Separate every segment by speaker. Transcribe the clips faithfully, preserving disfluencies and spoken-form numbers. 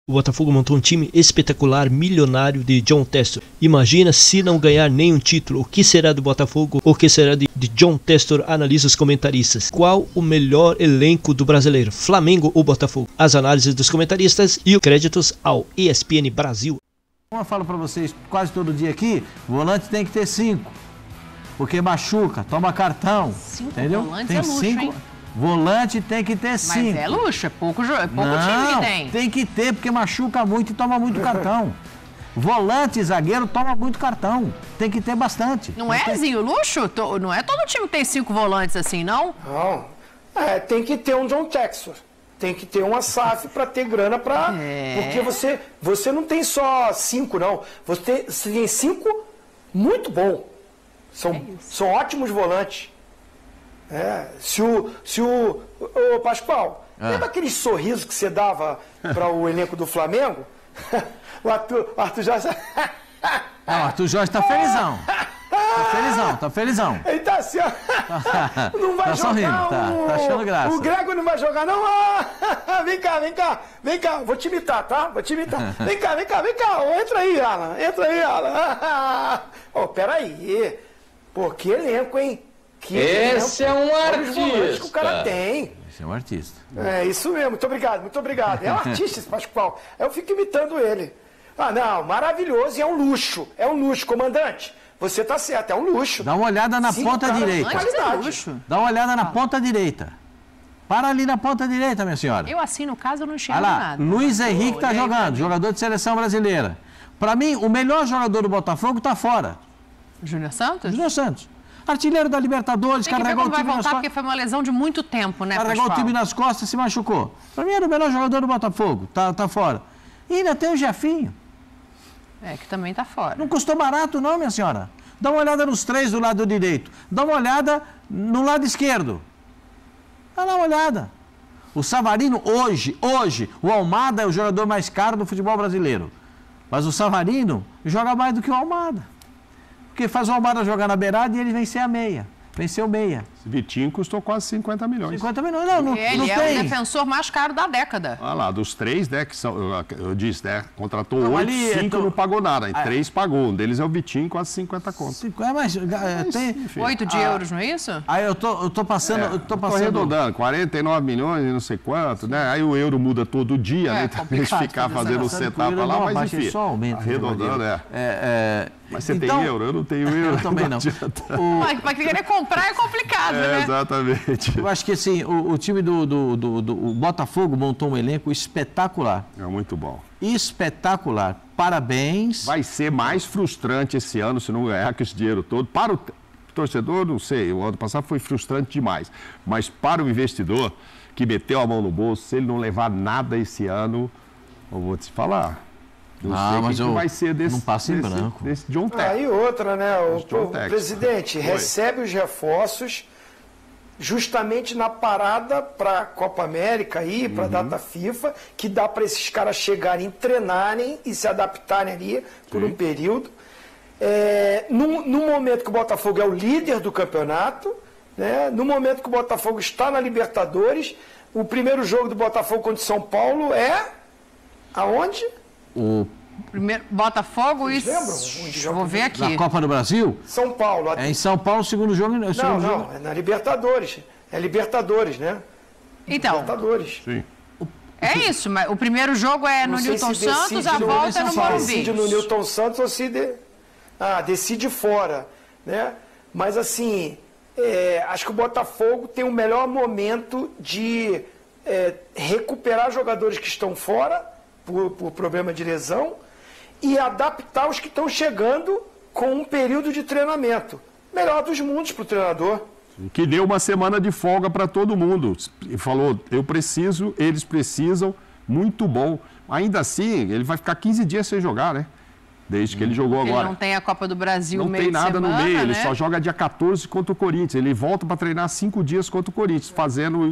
Speaker 1: O Botafogo montou um time espetacular, milionário de John Textor. Imagina se não ganhar nenhum título. O que será do Botafogo? O que será de, de John Textor? Analisa os comentaristas. Qual o melhor elenco do brasileiro? Flamengo ou Botafogo? As análises dos comentaristas e os créditos ao E S P N Brasil.
Speaker 2: Como eu falo para vocês quase todo dia aqui, volante tem que ter cinco. Porque machuca, toma cartão.
Speaker 3: Cinco
Speaker 2: entendeu?
Speaker 3: volantes
Speaker 2: tem
Speaker 3: é luxo,
Speaker 2: cinco.
Speaker 3: hein?
Speaker 2: Volante tem que ter
Speaker 3: Mas
Speaker 2: cinco.
Speaker 3: é luxo, é pouco, é pouco
Speaker 2: Não,
Speaker 3: time que tem.
Speaker 2: tem que ter, porque machuca muito e toma muito cartão. Volante, zagueiro, toma muito cartão. Tem que ter bastante.
Speaker 3: Não é,
Speaker 2: tem...
Speaker 3: Zinho, luxo? Não é todo time que tem cinco volantes assim, não?
Speaker 4: Não. É, tem que ter um John Textor. Tem que ter uma S A F para ter grana para...
Speaker 3: É.
Speaker 4: Porque você, você não tem só cinco, não. Você tem, você tem cinco muito bom. São, é são ótimos volantes. É, se o, se o, o Pascoal, ah. lembra aquele sorriso que você dava para o elenco do Flamengo? O Arthur, o Arthur Jorge...
Speaker 2: Não, o Arthur Jorge tá felizão. Tá felizão, tá felizão.
Speaker 4: Ele tá assim, ó. Não vai
Speaker 2: tá
Speaker 4: jogar.
Speaker 2: Sorrindo,
Speaker 4: o,
Speaker 2: tá, tá achando graça.
Speaker 4: O Grego não vai jogar, não. Ah, vem cá, vem cá, vem cá. Vou te imitar, tá? Vou te imitar. Vem cá, vem cá, vem cá. Entra aí, Alan. Entra aí, Alan. Ô, oh, peraí. Pô, que elenco, hein? Que
Speaker 5: Esse
Speaker 4: elenco.
Speaker 5: é um artista.
Speaker 4: Que o cara tem.
Speaker 2: Esse é um artista.
Speaker 4: É, isso mesmo. Muito obrigado, muito obrigado. É um artista esse Pascoal. Eu fico imitando ele. Ah, não, maravilhoso e é um luxo. É um luxo, comandante. Você tá certo, é um luxo.
Speaker 2: Dá uma olhada na
Speaker 4: Cinco
Speaker 2: ponta direita.
Speaker 3: É luxo.
Speaker 2: Dá uma olhada na ponta direita. Para ali na ponta direita, minha senhora.
Speaker 3: Eu assim, no caso, eu não enxergo
Speaker 2: Olha lá,
Speaker 3: nada.
Speaker 2: Luiz Henrique
Speaker 3: Oh,
Speaker 2: tá jogando, jogador de seleção brasileira. Para mim, o melhor jogador do Botafogo tá fora.
Speaker 3: Júnior Santos?
Speaker 2: Júnior Santos. Artilheiro da Libertadores,
Speaker 3: Tem que ver
Speaker 2: carregou
Speaker 3: como
Speaker 2: o time
Speaker 3: vai
Speaker 2: nas
Speaker 3: voltar,
Speaker 2: costas.
Speaker 3: porque foi uma lesão de muito tempo, né,
Speaker 2: Carregou
Speaker 3: Pascoal?
Speaker 2: o time nas costas e se machucou. Para mim era o melhor jogador do Botafogo, tá, tá fora. E ainda tem o Jefinho.
Speaker 3: É, que também tá fora.
Speaker 2: Não custou barato não, minha senhora. Dá uma olhada nos três do lado direito. Dá uma olhada no lado esquerdo. Dá uma olhada. O Savarino hoje, hoje, o Almada é o jogador mais caro do futebol brasileiro. Mas o Savarino joga mais do que o Almada. Porque faz o Almada jogar na beirada e ele vencer a meia. Venceu meia.
Speaker 6: Vitinho custou quase cinquenta milhões.
Speaker 2: cinquenta milhões, não, não,
Speaker 3: Ele
Speaker 2: não
Speaker 3: é
Speaker 2: tem.
Speaker 3: o defensor mais caro da década.
Speaker 6: Olha lá, dos três, né, que são, eu, eu disse, né, contratou
Speaker 2: Não,
Speaker 6: oito,
Speaker 2: ali,
Speaker 6: cinco
Speaker 2: tô...
Speaker 6: não pagou nada, em
Speaker 2: ah,
Speaker 6: três pagou. Um deles é o Vitinho, quase cinquenta contos.
Speaker 2: É, mas, é, tem...
Speaker 3: Oito de
Speaker 2: ah,
Speaker 3: euros, não é isso?
Speaker 2: Aí eu tô, eu tô passando...
Speaker 6: É,
Speaker 2: eu tô
Speaker 6: tô
Speaker 2: passando...
Speaker 6: arredondando, quarenta e nove milhões e não sei quanto, né? Aí o euro muda todo dia,
Speaker 3: É,
Speaker 6: né? Então a gente
Speaker 3: complicado
Speaker 6: ficar
Speaker 3: fazer
Speaker 6: fazendo o
Speaker 2: Passando
Speaker 6: centavo
Speaker 2: com
Speaker 6: pra
Speaker 2: o
Speaker 6: lá,
Speaker 2: euro,
Speaker 6: mas
Speaker 2: abaixa,
Speaker 6: enfim.
Speaker 2: só aumenta,
Speaker 6: Arredondando, é.
Speaker 2: é, é.
Speaker 6: Mas você
Speaker 2: então,
Speaker 6: tem euro? Eu não tenho euro.
Speaker 2: Eu também não. O...
Speaker 3: Mas para querer comprar é complicado,
Speaker 6: É,
Speaker 3: né?
Speaker 6: exatamente.
Speaker 2: Eu acho que assim, o, o time do, do, do, do o Botafogo montou um elenco espetacular.
Speaker 6: É muito bom.
Speaker 2: Espetacular. Parabéns.
Speaker 6: Vai ser mais frustrante esse ano se não ganhar com esse dinheiro todo. Para o torcedor, não sei, o ano passado foi frustrante demais. Mas para o investidor que meteu a mão no bolso, se ele não levar nada esse ano, eu vou te falar. Não
Speaker 2: ah,
Speaker 6: sei
Speaker 2: mas
Speaker 6: que
Speaker 2: eu
Speaker 6: que vai ser desse,
Speaker 2: não passa em
Speaker 6: desse,
Speaker 2: branco.
Speaker 6: desse John Textor.
Speaker 4: Aí outra, né? O,
Speaker 6: John
Speaker 4: o
Speaker 6: Textor.
Speaker 4: presidente
Speaker 6: Oi.
Speaker 4: recebe os reforços justamente na parada para a Copa América aí, para a
Speaker 6: Uhum.
Speaker 4: data FIFA, que dá para esses caras chegarem, treinarem e se adaptarem ali por
Speaker 6: Sim.
Speaker 4: um período. É, no, no momento que o Botafogo é o líder do campeonato, né? No momento que o Botafogo está na Libertadores, o primeiro jogo do Botafogo contra o São Paulo é aonde?
Speaker 2: O,
Speaker 3: Primeiro, Botafogo e...
Speaker 4: Vocês lembram onde joga
Speaker 3: Vou ver
Speaker 4: o
Speaker 3: aqui.
Speaker 2: na Copa do Brasil,
Speaker 4: São Paulo.
Speaker 2: é em São Paulo, segundo jogo.
Speaker 4: Não,
Speaker 2: segundo
Speaker 4: não,
Speaker 2: jogo.
Speaker 4: é na Libertadores. É Libertadores, né?
Speaker 3: Então,
Speaker 4: Libertadores.
Speaker 6: Sim.
Speaker 3: é isso, mas o primeiro jogo é no
Speaker 4: Não sei
Speaker 3: Newton
Speaker 4: se decide
Speaker 3: Santos, a
Speaker 4: no-
Speaker 3: volta é no
Speaker 4: se
Speaker 3: Morumbi.
Speaker 4: decide no Newton Santos ou se de... ah, decide fora, né? Mas assim, é, acho que o Botafogo tem o melhor momento de é, recuperar jogadores que estão fora por, por problema de lesão e adaptar os que estão chegando com um período de treinamento. Melhor dos mundos para o treinador.
Speaker 6: Que deu uma semana de folga para todo mundo. E falou, eu preciso, eles precisam, muito bom. Ainda assim, ele vai ficar quinze dias sem jogar, né? Desde que ele jogou
Speaker 3: Ele
Speaker 6: agora.
Speaker 3: não tem a Copa do Brasil
Speaker 6: Não
Speaker 3: meio
Speaker 6: tem
Speaker 3: de
Speaker 6: nada
Speaker 3: semana,
Speaker 6: no meio, ele
Speaker 3: né?
Speaker 6: só joga dia quatorze contra o Corinthians. Ele volta para treinar cinco dias contra o Corinthians, fazendo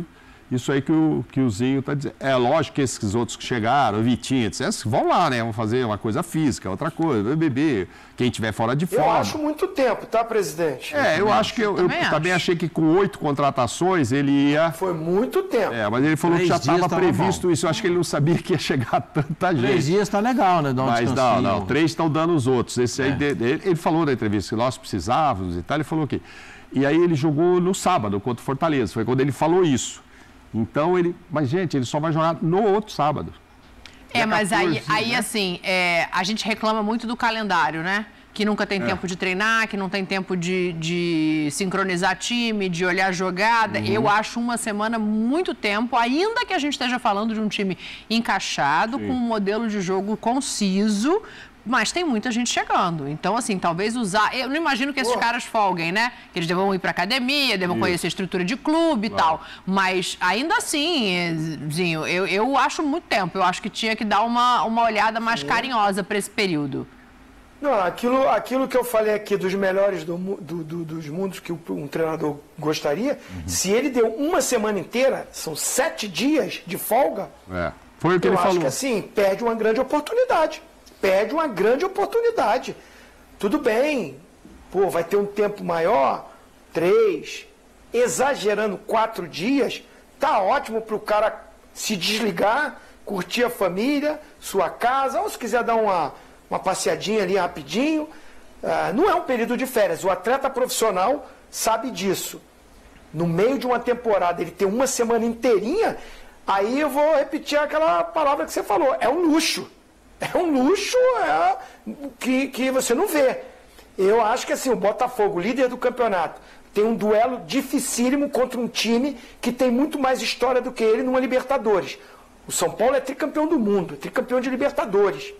Speaker 6: isso aí que o, que o Zinho está dizendo. É lógico que esses outros que chegaram, o Vitinho, etcétera, vão lá, né? Vão fazer uma coisa física, outra coisa, beber, quem estiver fora de forma.
Speaker 4: Eu acho muito tempo, tá, presidente?
Speaker 6: É, eu acho que eu, eu também, eu também achei que com oito contratações ele ia...
Speaker 4: Foi muito tempo.
Speaker 6: É, mas ele falou Três que já estava previsto bom. isso. Eu acho que ele não sabia que ia chegar tanta gente.
Speaker 2: Três dias está legal, né? Dá um
Speaker 6: mas não, não. Três estão dando os outros. Esse aí, é. ele, ele falou na entrevista que nós precisávamos e tal, ele falou que... E aí ele jogou no sábado contra o Fortaleza. Foi quando ele falou isso. Então ele... Mas, gente, ele só vai jogar no outro sábado.
Speaker 3: É, mas aí, aí assim, é, a gente reclama muito do calendário, né? Que nunca tem é. tempo de treinar, que não tem tempo de, de sincronizar time, de olhar a jogada. Uhum. Eu acho uma semana muito tempo, ainda que a gente esteja falando de um time encaixado, Sim. com um modelo de jogo conciso, mas tem muita gente chegando. Então, assim, talvez usar... Eu não imagino que esses oh. caras folguem, né? Que eles devam ir para academia, devam Isso. conhecer a estrutura de clube e tal. Mas, ainda assim, Zinho, eu, eu acho muito tempo. Eu acho que tinha que dar uma, uma olhada mais Sim. carinhosa para esse período.
Speaker 4: Não, aquilo, aquilo que eu falei aqui dos melhores do, do, do, dos mundos que um treinador gostaria, uhum. se ele deu uma semana inteira, são sete dias de folga,
Speaker 6: é. Foi o que
Speaker 4: eu
Speaker 6: ele
Speaker 4: acho
Speaker 6: falou.
Speaker 4: que assim, perde uma grande oportunidade. Perde uma grande oportunidade. Tudo bem, pô, vai ter um tempo maior, três, exagerando quatro dias, tá ótimo para o cara se desligar, curtir a família, sua casa, ou se quiser dar uma, uma passeadinha ali rapidinho. Ah, não é um período de férias, o atleta profissional sabe disso. No meio de uma temporada, ele tem uma semana inteirinha, aí eu vou repetir aquela palavra que você falou, é um luxo. É um luxo é, que, que você não vê. Eu acho que assim, o Botafogo, líder do campeonato, tem um duelo dificílimo contra um time que tem muito mais história do que ele numa Libertadores. O São Paulo é tricampeão do mundo, tricampeão de Libertadores.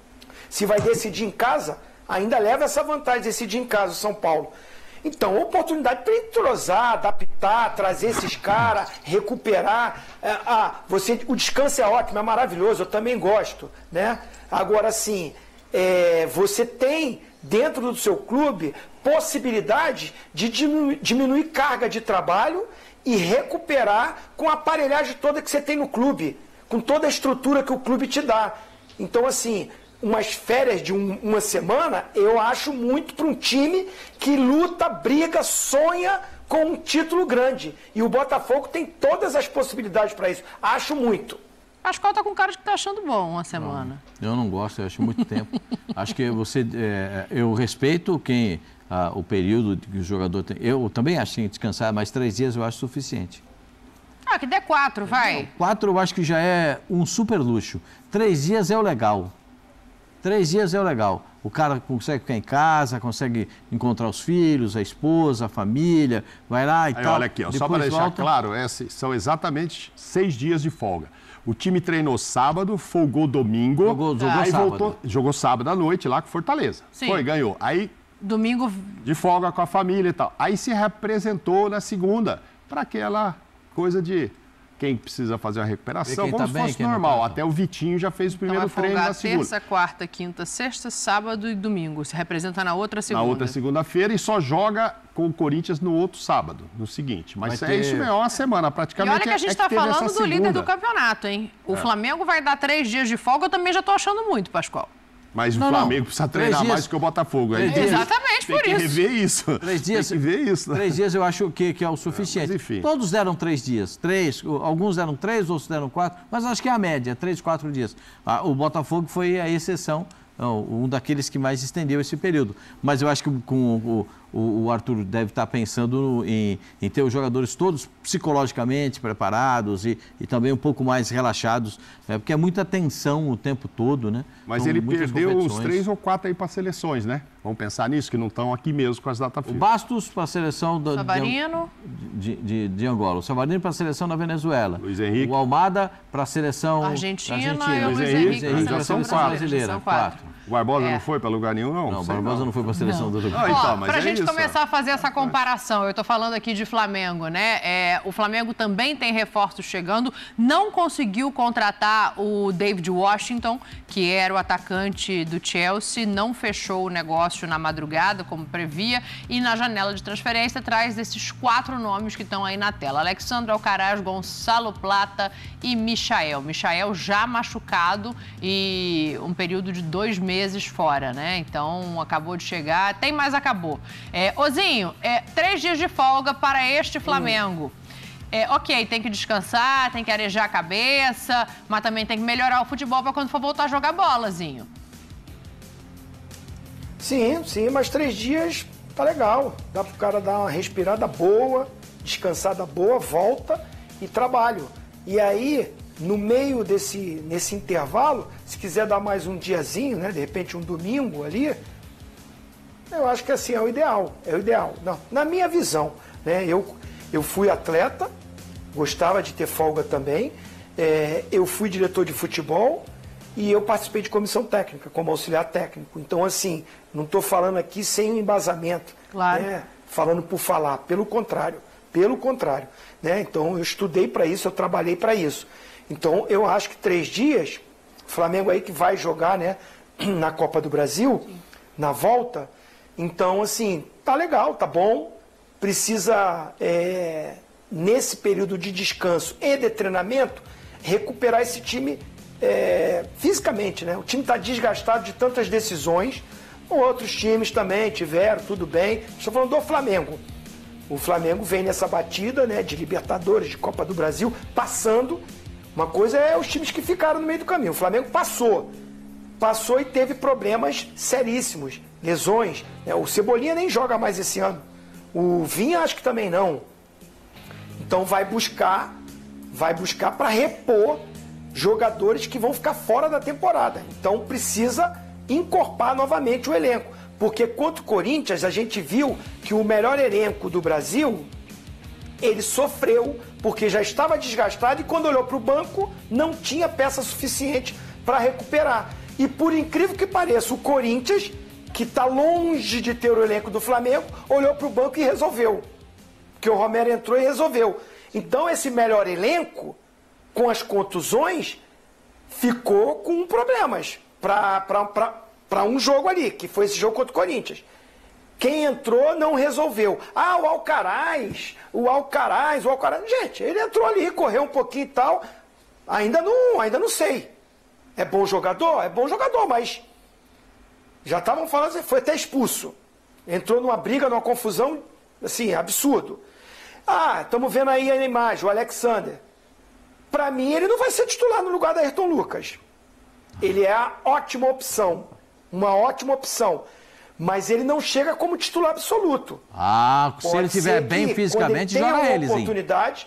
Speaker 4: Se vai decidir em casa, ainda leva essa vantagem de decidir em casa o São Paulo. Então, oportunidade para entrosar, adaptar, trazer esses caras, recuperar. É, ah, você, o descanso é ótimo, é maravilhoso, eu também gosto, né? Agora, sim, é, você tem dentro do seu clube possibilidade de diminuir, diminuir carga de trabalho e recuperar com a aparelhagem toda que você tem no clube, com toda a estrutura que o clube te dá. Então, assim... umas férias de um, uma semana, eu acho muito para um time que luta, briga, sonha com um título grande. E o Botafogo tem todas as possibilidades para isso. Acho muito.
Speaker 3: Pascoal está com cara de que está achando bom uma semana.
Speaker 2: Não, eu não gosto, eu acho muito tempo. Acho que você... É, eu respeito quem, ah, o período que o jogador tem. Eu também acho que descansar, mas três dias eu acho suficiente.
Speaker 3: Ah, que der quatro, vai.
Speaker 2: Não, quatro eu acho que já é um super luxo. Três dias é o legal. Três dias é o legal. O cara consegue ficar em casa, consegue encontrar os filhos, a esposa, a família, vai lá e
Speaker 6: Aí,
Speaker 2: tal.
Speaker 6: Olha aqui, ó, só para deixar volta... claro, é, são exatamente seis dias de folga. O time treinou sábado, folgou domingo,
Speaker 2: jogou, jogou
Speaker 6: aí
Speaker 2: sábado.
Speaker 6: voltou, jogou sábado à noite lá com Fortaleza.
Speaker 3: Sim.
Speaker 6: Foi, ganhou. Aí
Speaker 3: domingo
Speaker 6: de folga com a família e tal. Aí se representou na segunda para aquela coisa de quem precisa fazer a recuperação, como tá se bem, fosse normal. Tá, Até o Vitinho já fez o primeiro então, treino na segunda.
Speaker 3: Terça, quarta, quinta, sexta, sábado e domingo. Se representa na outra segunda.
Speaker 6: Na outra segunda-feira e só joga com o Corinthians no outro sábado, no seguinte. Mas vai é ter... isso mesmo, é uma semana praticamente.
Speaker 3: E olha que a gente está é falando do líder do campeonato, hein? O é. Flamengo vai dar três dias de folga, eu também já estou achando muito, Pascoal.
Speaker 6: Mas
Speaker 2: não,
Speaker 6: o Flamengo
Speaker 2: não.
Speaker 6: precisa treinar
Speaker 2: dias,
Speaker 6: mais que o Botafogo. Aí
Speaker 3: dias, exatamente
Speaker 6: tem
Speaker 3: por
Speaker 6: que
Speaker 3: isso.
Speaker 6: rever isso.
Speaker 2: Três dias,
Speaker 6: tem que ver isso. Né?
Speaker 2: Três dias eu acho que, que é o suficiente.
Speaker 6: É, mas enfim.
Speaker 2: Todos deram três dias. Três, alguns deram três, outros deram quatro, mas acho que é a média, três, quatro dias. Ah, o Botafogo foi a exceção, um daqueles que mais estendeu esse período. Mas eu acho que com o, o, o Arthur deve estar pensando em, em ter os jogadores todos psicologicamente preparados e, e também um pouco mais relaxados, né? Porque é muita tensão o tempo todo, né?
Speaker 6: Mas São ele perdeu uns três ou quatro aí para seleções, né? Vamos pensar nisso, que não estão aqui mesmo com as datas
Speaker 2: FIFA. O Bastos para a seleção do,
Speaker 3: Savarino.
Speaker 2: De, de, de Angola, o Savarino para a seleção da Venezuela,
Speaker 6: Luiz Henrique.
Speaker 2: O Almada para a seleção
Speaker 3: Argentina,
Speaker 2: Argentina.
Speaker 3: E o
Speaker 6: Luiz
Speaker 3: Luiz
Speaker 6: Henrique,
Speaker 3: Henrique,
Speaker 6: já são quatro.
Speaker 2: brasileira,
Speaker 3: são quatro.
Speaker 2: quatro.
Speaker 6: O Barbosa
Speaker 3: é.
Speaker 6: não foi para lugar nenhum, não?
Speaker 2: Não, o Barbosa não, não foi para a seleção
Speaker 3: não.
Speaker 2: do Uruguai.
Speaker 6: Ah, então,
Speaker 3: Ó,
Speaker 6: mas
Speaker 3: pra
Speaker 6: é
Speaker 3: gente
Speaker 6: isso,
Speaker 3: começar a fazer essa comparação, eu tô falando aqui de Flamengo, né? É, o Flamengo também tem reforços chegando, não conseguiu contratar o David Washington, que era o atacante do Chelsea, não fechou o negócio na madrugada, como previa, e na janela de transferência traz esses quatro nomes que estão aí na tela. Alexandre Alcaraz, Gonçalo Plata e Michael. Michael já machucado e um período de dois meses fora, né? Então, acabou de chegar, tem mais acabou. É, Ozinho, é, três dias de folga para este Flamengo. É, ok, tem que descansar, tem que arejar a cabeça, mas também tem que melhorar o futebol para quando for voltar a jogar bolazinho.
Speaker 4: Sim, sim, mas três dias tá legal. Dá pro cara dar uma respirada boa, descansada boa, volta e trabalho. E aí, no meio desse nesse intervalo, se quiser dar mais um diazinho, né, de repente um domingo ali, eu acho que assim é o ideal, é o ideal. Não, na minha visão, né, eu, eu fui atleta, gostava de ter folga também, é, eu fui diretor de futebol e eu participei de comissão técnica, como auxiliar técnico. Então, assim, não estou falando aqui sem um embasamento,
Speaker 3: claro.
Speaker 4: né, falando por falar, pelo contrário, pelo contrário. Né? Então, eu estudei para isso, eu trabalhei para isso. Então, eu acho que três dias, o Flamengo aí que vai jogar, né, na Copa do Brasil, sim, na volta, então, assim, tá legal, tá bom, precisa, é, nesse período de descanso e de treinamento, recuperar esse time é, fisicamente, né? O time está desgastado de tantas decisões, outros times também tiveram, tudo bem. Estou falando do Flamengo. O Flamengo vem nessa batida, né, de Libertadores, de Copa do Brasil, passando. Uma coisa é os times que ficaram no meio do caminho. O Flamengo passou. Passou e teve problemas seríssimos, lesões. Né? O Cebolinha nem joga mais esse ano. O Vinha acho que também não. Então vai buscar, vai buscar para repor jogadores que vão ficar fora da temporada. Então precisa encorpar novamente o elenco. Porque contra o Corinthians a gente viu que o melhor elenco do Brasil, ele sofreu porque já estava desgastado e quando olhou para o banco não tinha peça suficiente para recuperar. E por incrível que pareça, o Corinthians, que está longe de ter o elenco do Flamengo, olhou para o banco e resolveu. Porque o Romero entrou e resolveu. Então esse melhor elenco, com as contusões, ficou com problemas para um jogo ali, que foi esse jogo contra o Corinthians. Quem entrou não resolveu. Ah, o Alcaraz, o Alcaraz, o Alcaraz. Gente, ele entrou ali, correu um pouquinho e tal. Ainda não, ainda não sei. É bom jogador? É bom jogador, mas já estavam falando, foi até expulso. Entrou numa briga, numa confusão, assim, absurdo. Ah, estamos vendo aí a imagem, o Alexander. Para mim, ele não vai ser titular no lugar da Ayrton Lucas. Ele é a ótima opção. Uma ótima opção. Mas ele não chega como titular absoluto.
Speaker 2: Ah, se
Speaker 4: Pode
Speaker 2: ele estiver bem
Speaker 4: que,
Speaker 2: fisicamente,
Speaker 4: ele
Speaker 2: joga eles, hein?
Speaker 4: Oportunidade.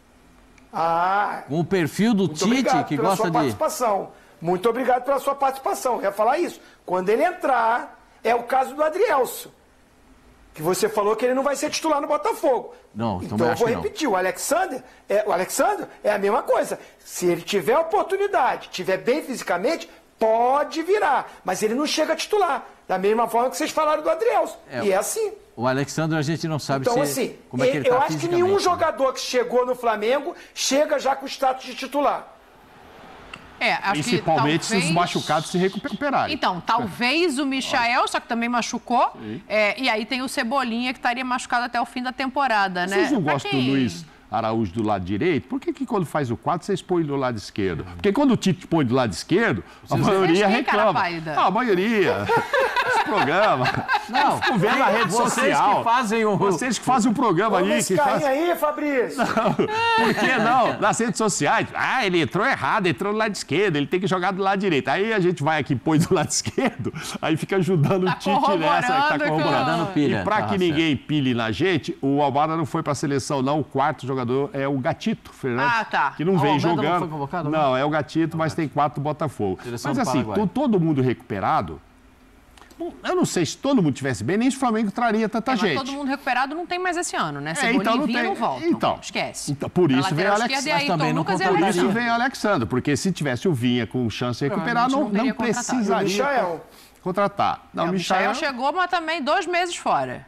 Speaker 4: Ah,
Speaker 2: com o perfil do Tite, que
Speaker 4: pela
Speaker 2: gosta
Speaker 4: sua
Speaker 2: de...
Speaker 4: participação. Muito obrigado pela sua participação. Eu ia falar isso. Quando ele entrar, é o caso do Adrielso. Que você falou que ele não vai ser titular no Botafogo.
Speaker 2: Não,
Speaker 4: então eu vou repetir. O Alexander, é, o Alexander é a mesma coisa. Se ele tiver oportunidade, tiver bem fisicamente, pode virar. Mas ele não chega a titular. Da mesma forma que vocês falaram do Adrielso. É, e é assim.
Speaker 2: O Alexandre a gente não sabe
Speaker 4: então,
Speaker 2: se,
Speaker 4: assim,
Speaker 2: como é que ele
Speaker 4: eu
Speaker 2: tá
Speaker 4: acho que nenhum jogador que chegou no Flamengo chega já com o status de titular.
Speaker 3: É, acho
Speaker 6: Principalmente
Speaker 3: que talvez...
Speaker 6: se os machucados se recuperarem.
Speaker 3: Então, talvez o Michael, só que também machucou. É, e aí tem o Cebolinha, que estaria machucado até o fim da temporada, né?
Speaker 6: Vocês não
Speaker 3: Pra
Speaker 6: gostam
Speaker 3: quem...
Speaker 6: do Luiz Araújo do lado direito? Por que, que quando faz o quadro vocês põem do lado esquerdo? Porque quando o Tite põe do lado esquerdo, a maioria reclama. Ah, a maioria. Esse programa.
Speaker 2: Não,
Speaker 6: ficam vendo na rede
Speaker 2: vocês
Speaker 6: social.
Speaker 2: Que fazem o...
Speaker 6: Vocês que fazem o programa
Speaker 4: Vamos
Speaker 6: ali.
Speaker 4: esse
Speaker 6: Que faz...
Speaker 4: aí, Fabrício.
Speaker 6: Não, por que não? Nas redes sociais. Ah, ele entrou errado, entrou do lado esquerdo, ele tem que jogar do lado direito. Aí a gente vai aqui e põe do lado esquerdo, aí fica ajudando
Speaker 3: tá
Speaker 6: o Tite nessa, que tá corroborando.
Speaker 2: Pilha.
Speaker 6: E para
Speaker 2: tá,
Speaker 6: que ninguém pile na gente, o Almada não foi para a seleção, não. O quarto jogador é o Gatito Fernandes,
Speaker 3: ah, tá.
Speaker 6: que não
Speaker 2: ah,
Speaker 6: vem
Speaker 2: jogando.
Speaker 6: jogando.
Speaker 2: Não, foi convocado,
Speaker 6: não, é o Gatito, mas tem quatro do Botafogo.
Speaker 2: Seleção
Speaker 6: mas
Speaker 2: do
Speaker 6: assim,
Speaker 2: Paraguai.
Speaker 6: todo mundo recuperado, Eu não sei se todo mundo tivesse bem, nem se o Flamengo traria tanta
Speaker 3: é, mas
Speaker 6: gente.
Speaker 3: todo mundo recuperado não tem mais esse ano, né?
Speaker 6: É, então não,
Speaker 3: Vinha,
Speaker 6: tem...
Speaker 3: não volta.
Speaker 6: Então,
Speaker 3: esquece.
Speaker 6: Então, por isso veio o Alexandre.
Speaker 2: Mas também não
Speaker 3: Lucas
Speaker 6: Por isso
Speaker 3: Alexandre.
Speaker 6: veio o Alexandre, porque se tivesse o Vinha com chance de recuperar, não,
Speaker 3: não,
Speaker 6: não
Speaker 3: não
Speaker 6: precisaria
Speaker 4: o Michael.
Speaker 6: contratar. Não,
Speaker 3: É, o
Speaker 6: Michael...
Speaker 3: Michael chegou, mas também dois meses fora.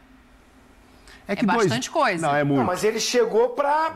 Speaker 6: É, que
Speaker 3: é
Speaker 6: dois...
Speaker 3: bastante coisa.
Speaker 6: Não, é muito.
Speaker 4: Não, mas ele chegou para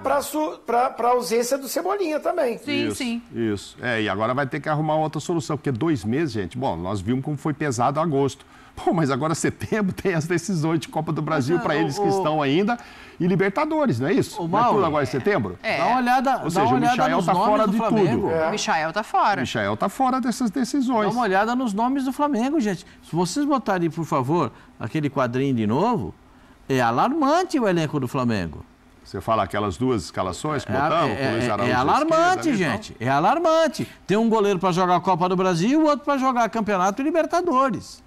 Speaker 4: a ausência do Cebolinha também.
Speaker 3: Sim,
Speaker 6: isso,
Speaker 3: sim.
Speaker 6: Isso. É, e agora vai ter que arrumar outra solução, porque dois meses, gente, bom, nós vimos como foi pesado agosto. Pô, mas agora setembro tem as decisões de Copa do Brasil
Speaker 2: Mas,
Speaker 6: para
Speaker 2: é,
Speaker 6: eles
Speaker 2: o,
Speaker 6: que
Speaker 2: o...
Speaker 6: estão ainda e Libertadores, não é isso?
Speaker 2: O
Speaker 6: não é
Speaker 2: Mauro,
Speaker 6: tudo agora em setembro?
Speaker 3: É.
Speaker 2: Dá uma olhada,
Speaker 6: Ou
Speaker 2: dá
Speaker 6: seja,
Speaker 2: uma
Speaker 6: o
Speaker 2: olhada
Speaker 6: Michael
Speaker 2: nos
Speaker 6: tá
Speaker 2: nomes
Speaker 6: fora
Speaker 2: do
Speaker 6: de
Speaker 2: Flamengo.
Speaker 6: tudo.
Speaker 4: É.
Speaker 3: O Michael tá fora.
Speaker 6: O Michael tá fora dessas decisões.
Speaker 2: Dá uma olhada nos nomes do Flamengo, gente. Se vocês botarem, por favor, aquele quadrinho de novo, é alarmante o elenco do Flamengo.
Speaker 6: Você fala aquelas duas escalações que
Speaker 2: É,
Speaker 6: botamos,
Speaker 2: é,
Speaker 6: com o Luiz
Speaker 2: é,
Speaker 6: Araújo
Speaker 2: é
Speaker 6: à
Speaker 2: alarmante,
Speaker 6: esquerda, né,
Speaker 2: gente. É alarmante. Tem um goleiro para jogar a Copa do Brasil e outro para jogar Campeonato e Libertadores.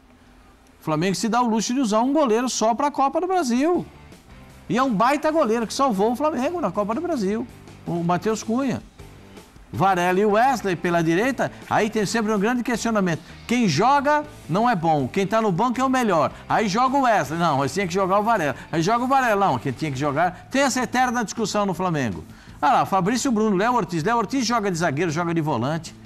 Speaker 2: O Flamengo se dá o luxo de usar um goleiro só para a Copa do Brasil. E é um baita goleiro que salvou o Flamengo na Copa do Brasil, o Matheus Cunha. Varela e Wesley pela direita, aí tem sempre um grande questionamento. Quem joga não é bom, quem está no banco é o melhor. Aí joga o Wesley, não, mas tinha que jogar o Varela. Aí joga o Varela, não, quem tinha que jogar. Tem essa eterna discussão no Flamengo. Ah lá, Fabrício Bruno, Léo Ortiz. Léo Ortiz joga de zagueiro, joga de volante.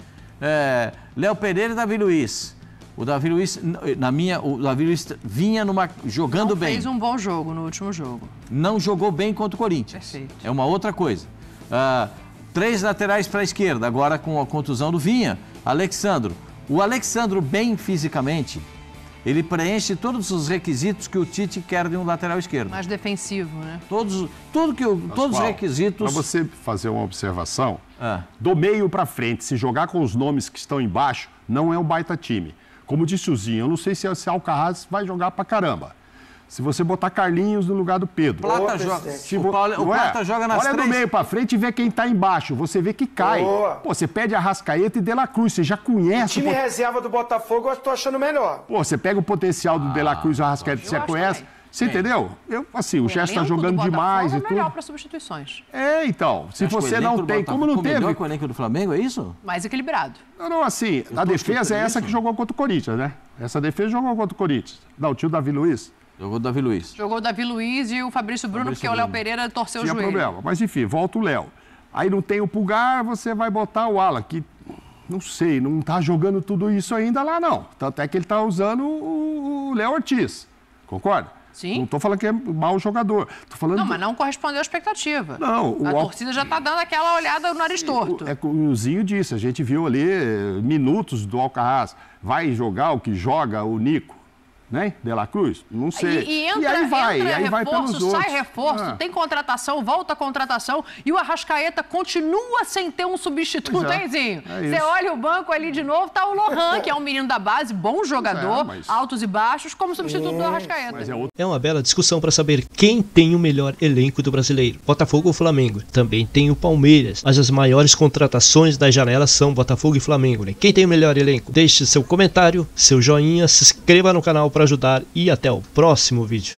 Speaker 2: É, Léo Pereira e Davi Luiz. O Davi Luiz, na minha, o Davi Luiz vinha numa, jogando
Speaker 3: Não
Speaker 6: é
Speaker 2: bem.
Speaker 3: fez um bom jogo no último jogo.
Speaker 2: Não jogou bem contra o Corinthians.
Speaker 3: Perfeito.
Speaker 2: É uma outra coisa. Ah, três laterais para a esquerda, agora com a contusão do Vinha. Alexandro. O Alexandro, bem fisicamente, ele preenche todos os requisitos que o Tite quer de um lateral esquerdo.
Speaker 3: Mais defensivo, né?
Speaker 2: Todos, tudo que o, todos os requisitos.
Speaker 6: Para você fazer uma observação,
Speaker 2: Ah.
Speaker 6: do meio para frente, se jogar com os nomes que estão embaixo, não é um baita time. Como disse o Zinho, eu não sei se o Alcaraz vai jogar pra caramba. Se você botar Carlinhos no lugar do Pedro.
Speaker 2: Plata
Speaker 4: Boa,
Speaker 2: joga,
Speaker 4: presidente.
Speaker 2: o, Paulo, o
Speaker 6: Não é?
Speaker 2: Plata joga nas
Speaker 6: Olha
Speaker 2: três.
Speaker 6: do meio pra frente e vê quem tá embaixo. Você vê que cai.
Speaker 4: Boa.
Speaker 6: Pô, você pede Arrascaeta e De La Cruz. Você já
Speaker 4: O
Speaker 6: conhece.
Speaker 4: time
Speaker 6: o pot-
Speaker 4: reserva do Botafogo eu tô achando melhor.
Speaker 6: Pô, você pega o potencial do De La Cruz e o Arrascaeta que
Speaker 3: eu
Speaker 6: você
Speaker 3: acho
Speaker 6: conhece.
Speaker 3: também.
Speaker 6: Você entendeu? Eu, assim, o Gerson tá
Speaker 3: elenco do
Speaker 6: jogando
Speaker 3: Botafogo
Speaker 6: demais
Speaker 3: é
Speaker 6: e
Speaker 3: melhor
Speaker 6: tudo.
Speaker 3: para substituições.
Speaker 6: É, então. Se
Speaker 2: Acho que o
Speaker 6: você
Speaker 2: elenco
Speaker 6: não
Speaker 2: do
Speaker 6: tem,
Speaker 2: Botafogo
Speaker 6: como não
Speaker 2: ficou melhor
Speaker 6: teve.
Speaker 2: que o elenco do Flamengo, é isso?
Speaker 3: Mais equilibrado.
Speaker 6: Não, não, assim, a
Speaker 2: tô
Speaker 6: defesa é
Speaker 2: escutando
Speaker 6: essa
Speaker 2: isso.
Speaker 6: que jogou contra o Corinthians, né? Essa defesa jogou contra o Corinthians. Não, o tio Davi Luiz.
Speaker 2: Jogou o Davi Luiz.
Speaker 3: Jogou o Davi Luiz e o Fabrício Bruno,
Speaker 2: Fabrício
Speaker 3: porque o Léo
Speaker 2: Bruno.
Speaker 3: Pereira torceu
Speaker 6: Tinha
Speaker 3: o joelho.
Speaker 6: problema. Mas enfim, volta o Léo. Aí não tem o Pulgar, você vai botar o Alan, que não sei, não tá jogando tudo isso ainda lá, não. Tanto é que ele tá usando o o Léo Ortiz. Concorda?
Speaker 3: Sim.
Speaker 6: Não tô falando que é mau jogador. Tô falando
Speaker 3: Não,
Speaker 6: do-
Speaker 3: mas não correspondeu à expectativa.
Speaker 6: Não, o
Speaker 3: A
Speaker 6: Al-
Speaker 3: torcida já tá dando aquela olhada no nariz torto.
Speaker 6: É que o Zinho disse, a gente viu ali eh, minutos do Alcaraz. Vai jogar o que joga o Nico, né? De La Cruz? Não sei.
Speaker 3: E, e entra,
Speaker 6: aí vai,
Speaker 3: entra
Speaker 6: aí vai
Speaker 3: reforço,
Speaker 6: pelos outros.
Speaker 3: sai reforço,
Speaker 6: Ah.
Speaker 3: tem contratação, volta contratação e o Arrascaeta continua sem ter um substituto,
Speaker 6: Pois é,
Speaker 3: hein, Zinho?
Speaker 6: é
Speaker 3: Você
Speaker 6: isso.
Speaker 3: olha o banco ali de novo, tá o Lohan, que é um menino da base, bom jogador,
Speaker 6: É, mas-
Speaker 3: altos e baixos, como substituto do Arrascaeta.
Speaker 6: Mas é outro.
Speaker 1: É uma bela discussão para saber quem tem o melhor elenco do brasileiro, Botafogo ou Flamengo. Também tem o Palmeiras, mas as maiores contratações da janela são Botafogo e Flamengo, né? Quem tem o melhor elenco? Deixe seu comentário, seu joinha, se inscreva no canal para ajudar e até o próximo vídeo.